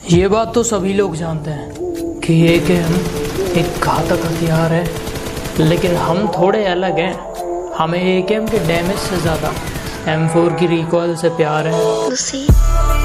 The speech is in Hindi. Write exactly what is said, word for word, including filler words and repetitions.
ये बात तो सभी लोग जानते हैं कि ए के एम एक घातक हथियार है, लेकिन हम थोड़े अलग हैं। हमें ए के एम के डैमेज से ज़्यादा एम फोर की रिकॉइल से प्यार है।